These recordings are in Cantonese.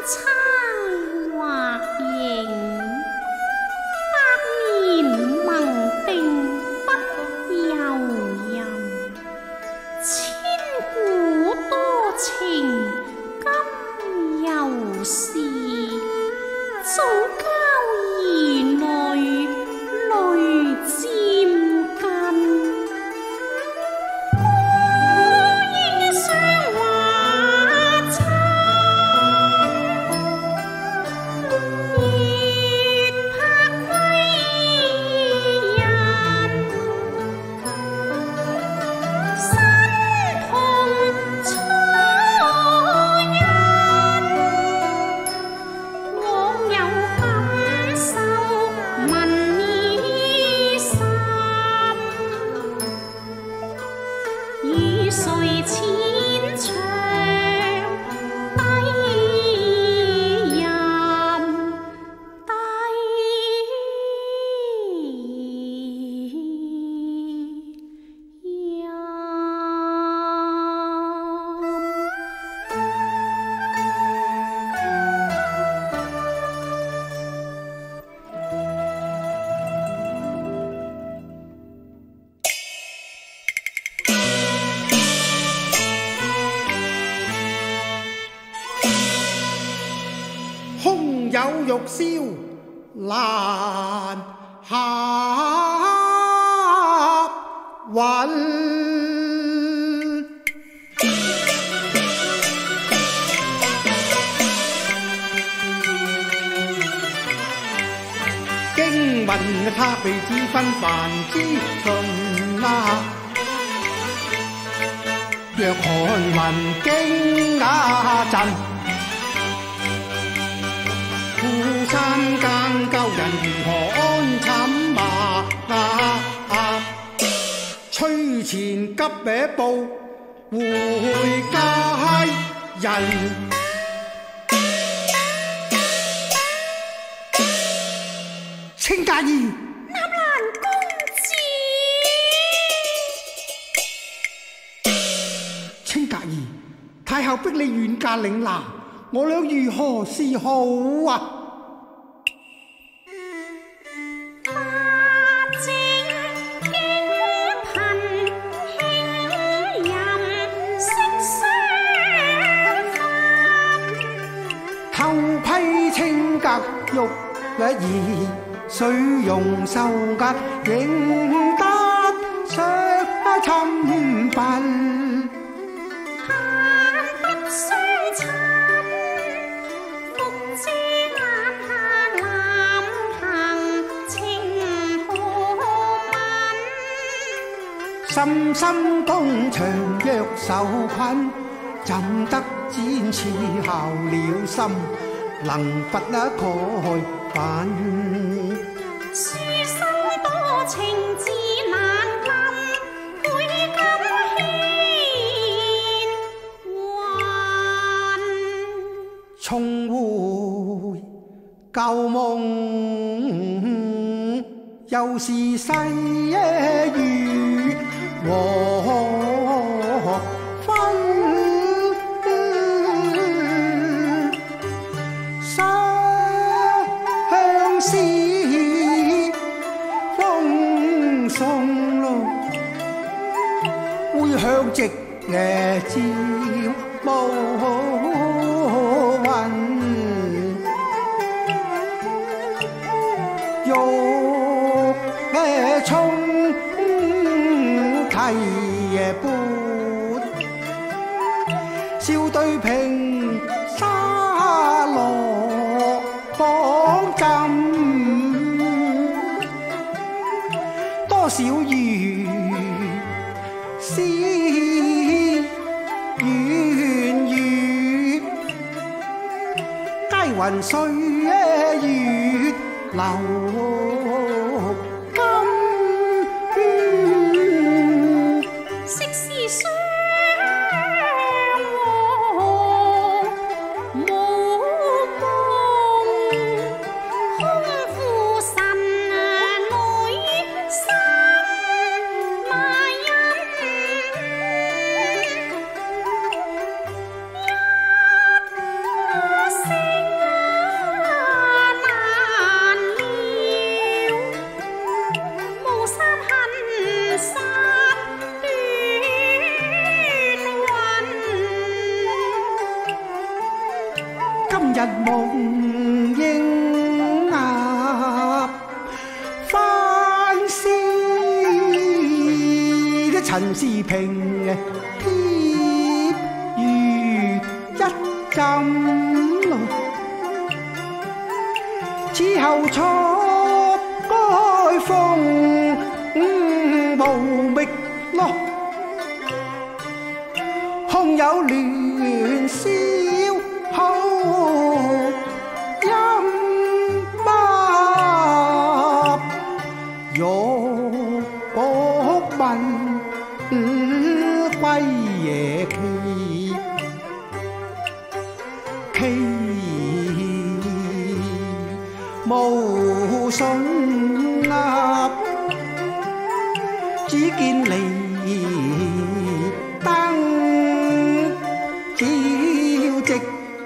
猜画形，百年盟定不由人。千古多情今犹是，早教兒女淚漸近。谁千場低吟低吟。 空有玉簫難下韻，經聞他被指分繁之秦啊，若看雲驚訝震。富三更救人如何安寢啊？趨前急歪步回家人。青家兒， 納蘭公子， 青家兒，太后逼你遠嫁嶺南，我倆如何是好啊？偷批青格玉兒，水溶秀格仍得上侵犯。 盼不相親，復知眼下南行情何問？ 深深宮牆若受困，怎得展翅效了心，能不蓋反？ 書生多情自難禁，倍感牽魂。 重回舊夢，又是細雨和風。是風送路，會向夕夜照暮雲，玉衝堤畔，笑對平沙羅仿浸。多少緣是圓月，皆雲歲月流金。 昔時相和無夢，空負神女心埋印。一聲夢應鴨，翻絲的陳氏平貼於一針咯，此後錯該風無覓咯，空有亂燒好音馬，玉國問歸夜期，期無信鴨，只見離燈照夕，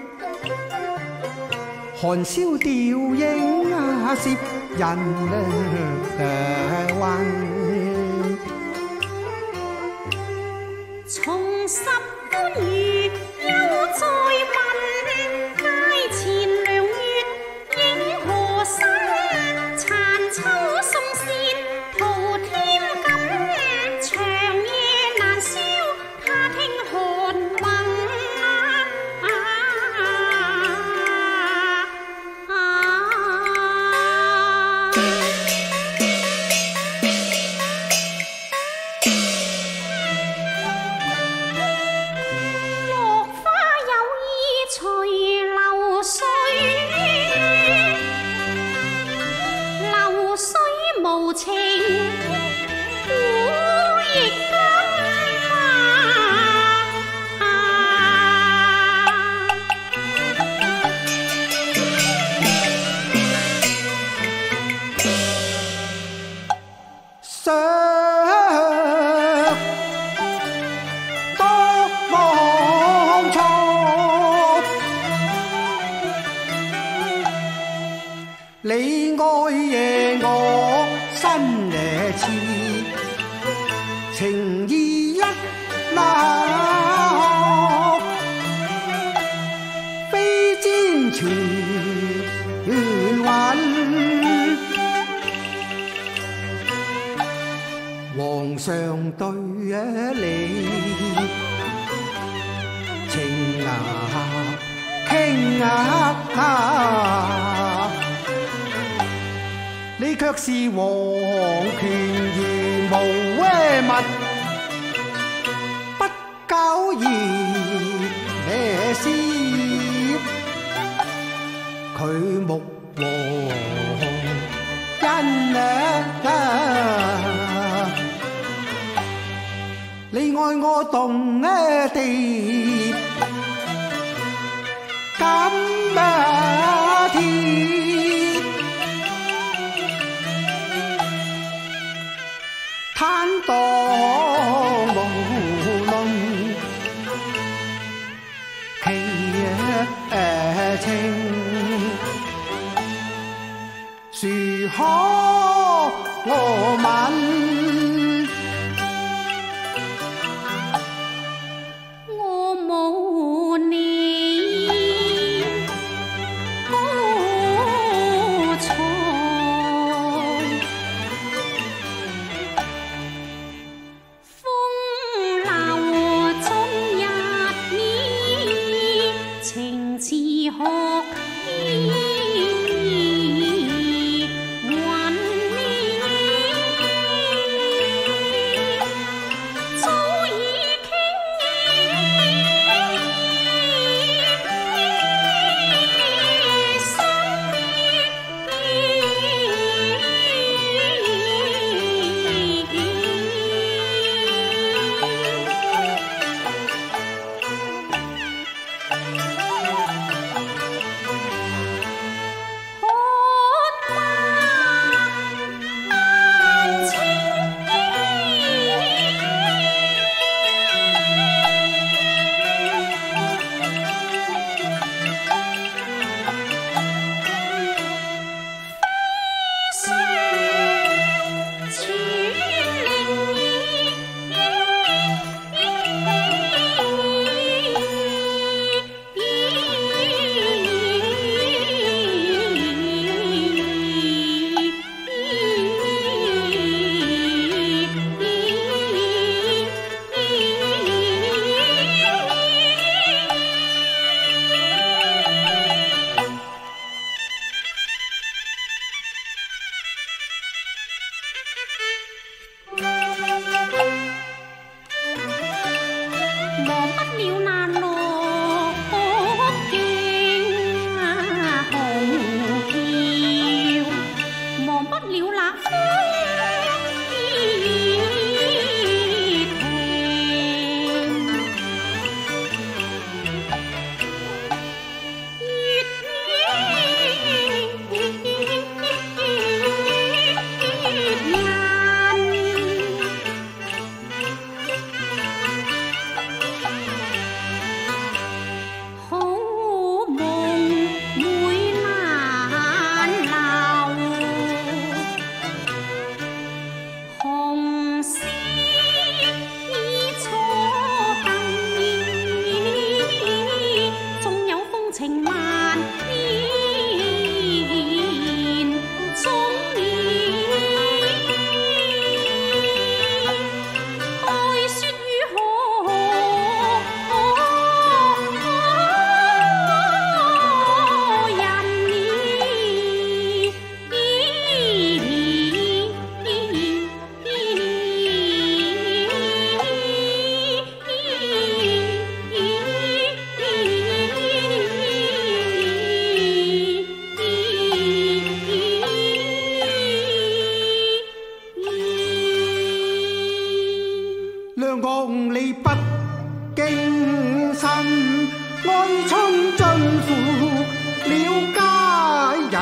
寒宵吊影攝人魂。 重拾歡愉又再問，街前涼月映河山，殘秋送線徒添感，長夜難消他聽寒夢。無情古亦今想多忘錯，你愛夜我新夜次，情意一粒，非氈傳韻。皇上對你情傾你卻是皇權而無物，不交易咩事？佢目和因你愛我動地感鐵，坦蕩無論其情，殊可我問。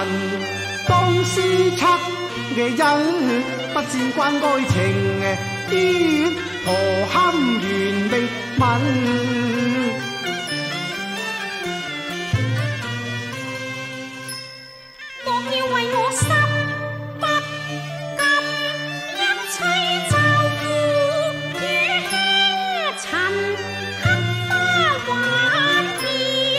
當時七嘅人不善關愛情嘅，邊何堪緣未泯？ 莫要為我心不甘，一切就付於輕塵，黑花幻變，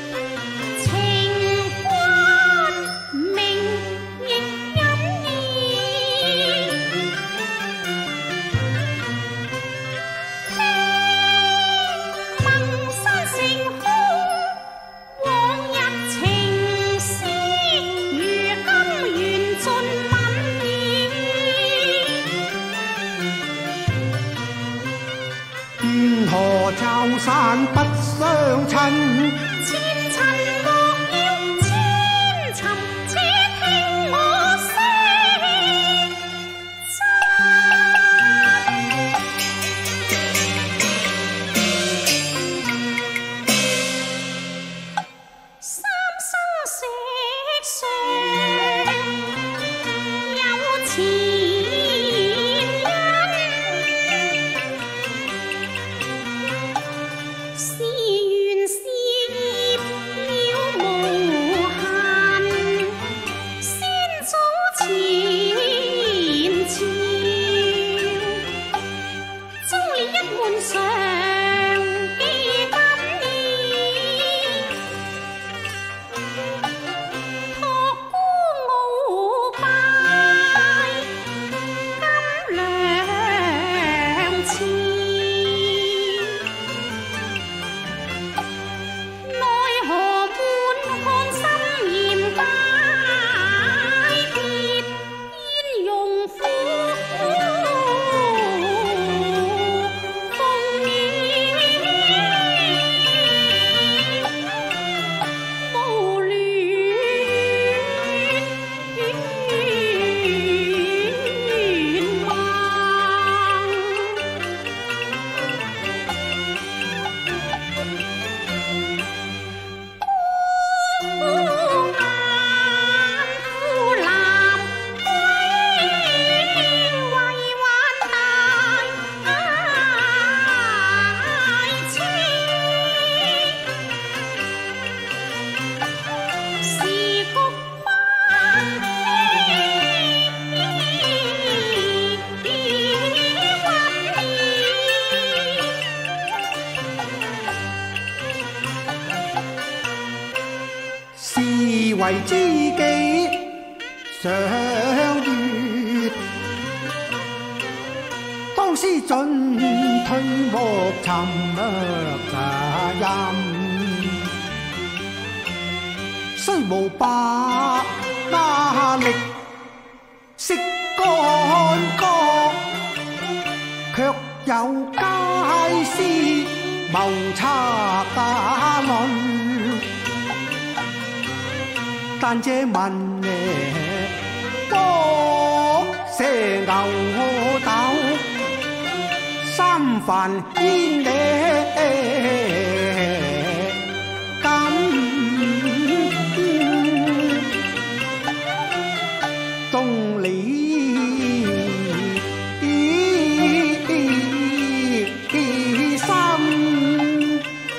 情關明亦隱意。夢山成空，往日情絲，如今緣盡泯意。 邊河就散不相親， 千塵莫要千尋，且聽我聲讚。三生石上有前因，是緣是業了無限，先祖前朝，忠烈一門常記緊念，託孤鰲拜金良祠。奈何滿漢心嚴拜別，焉容夫奉念，無戀望。孤雁呼南歸，為還大車。時局關是為知己相悅，當時進退莫尋責任。雖無百力識干戈，卻有佳思謀策論。但這問卜蛇牛斗，三番煙感動理心。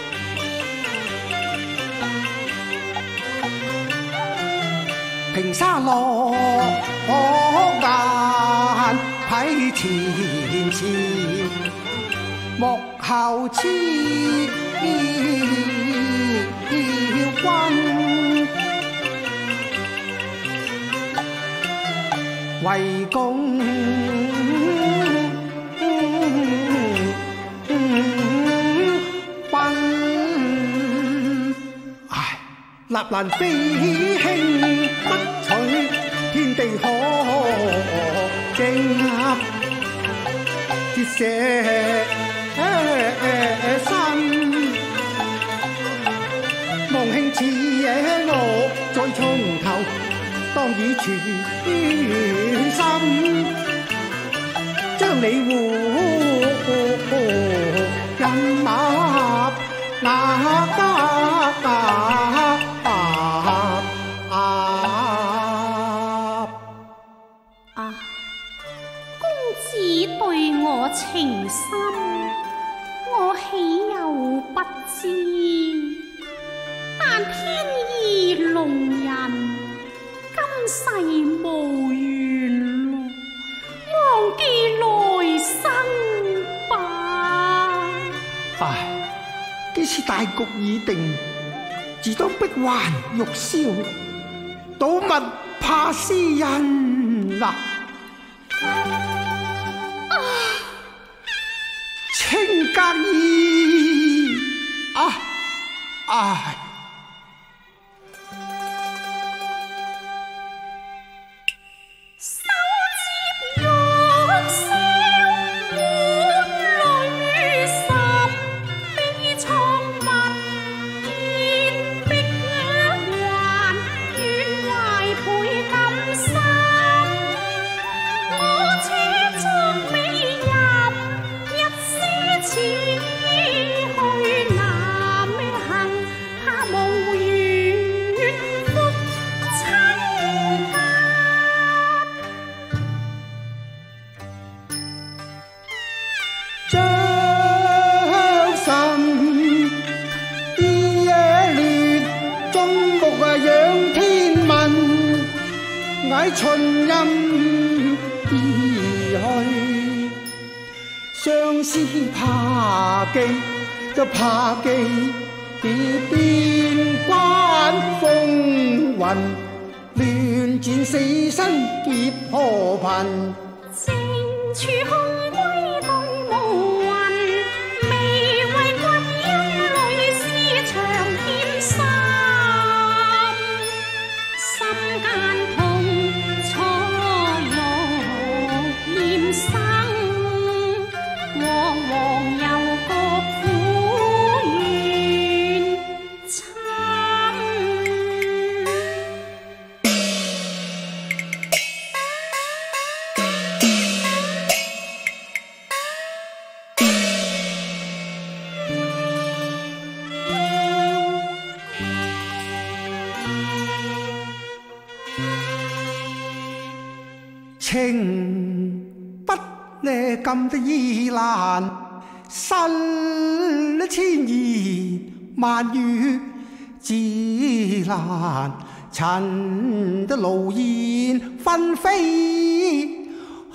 平沙落雁喺前朝，幕後痴君，為共奔。唉，立蘭飛輕不取，天地可敬鐵石心。望興似野樂再從頭，當以全心將你護人馬那家。 世无缘路，忘记来生吧。 唉，既是大局已定，自当碧环玉箫，倒勿怕斯人呐。青格衣啊，唉。春阴而去，相思怕記就怕記邊關風雲，亂轉死生劫何頻。 正處空歸對無雲，未為君因淚絲長欠心，心間痛。 情不呢禁的依難，身千言萬語自難，塵的爐煙紛飛，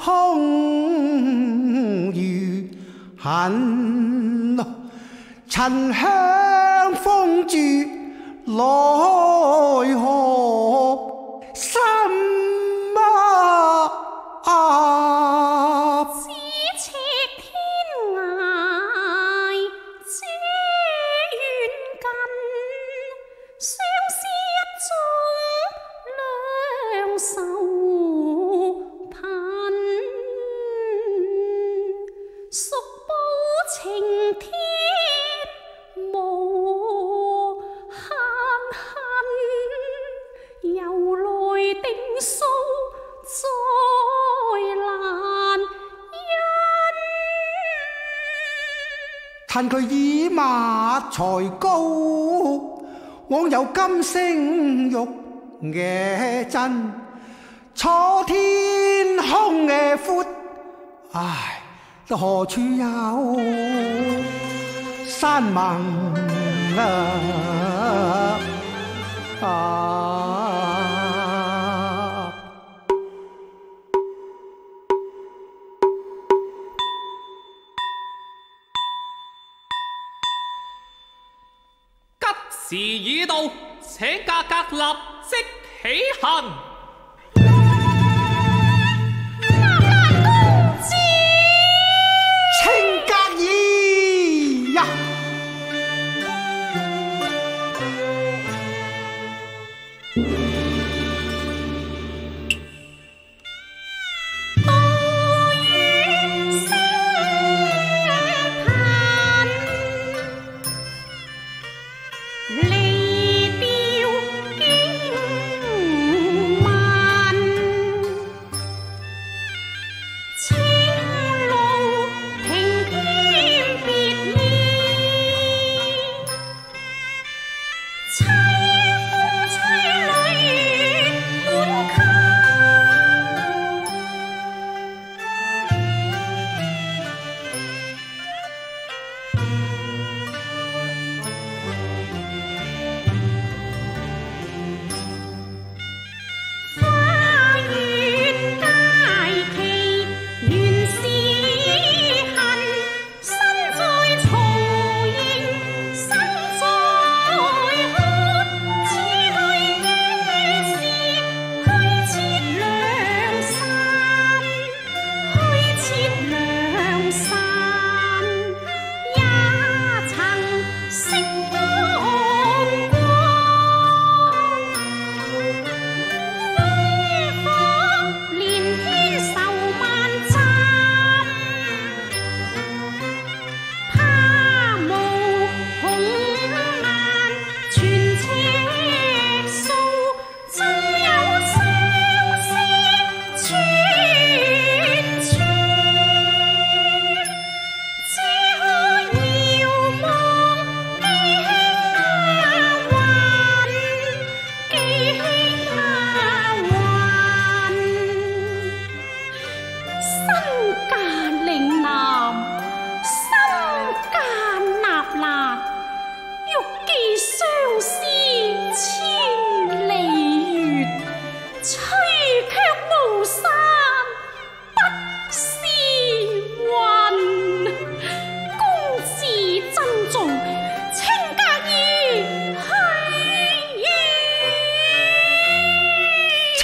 空餘恨塵香風住來何心咫尺天涯這遠近，相思一種兩手貧，숙報情天無限恨，由來定數趁佢以馬才高，枉有金星玉嘅真，楚天空嘅闊，唉，都何處有山盟時已到，請價格立即起行。 南蘭公子， 青格衣呀！ 離調經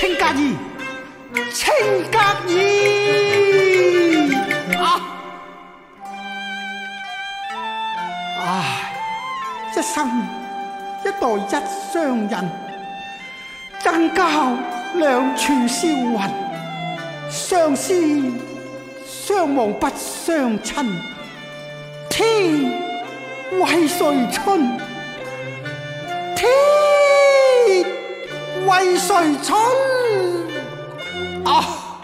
青格兒，青格兒啊！唉，一生一代一雙人，爭交兩處銷魂，相思相望不相親，天為誰春？天為誰春？啊！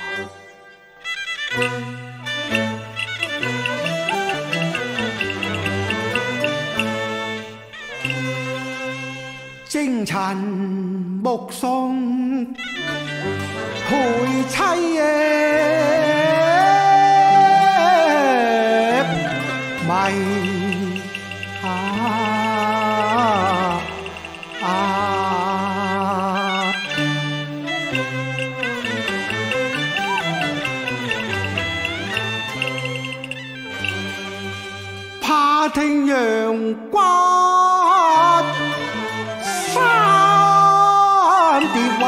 征塵目送陪妻迷怕聽陽關三疊雲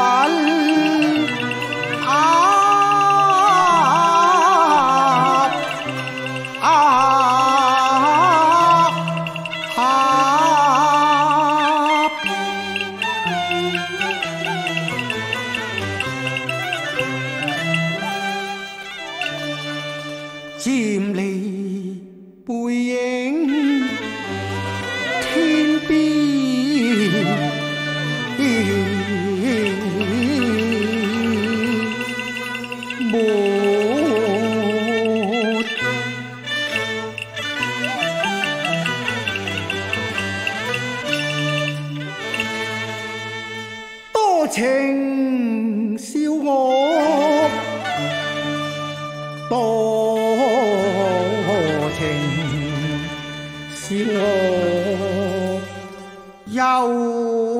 漸離背影天邊沒多情笑我多情笑我憂